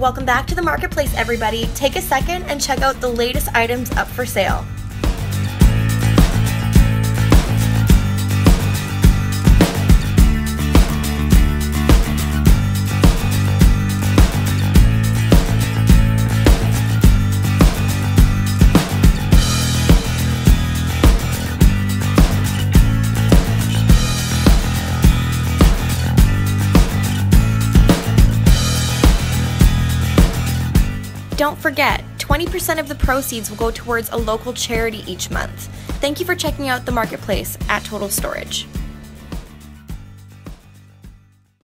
Welcome back to the marketplace, everybody. Take a second and check out the latest items up for sale. Don't forget, 20% of the proceeds will go towards a local charity each month. Thank you for checking out the marketplace at Total Storage.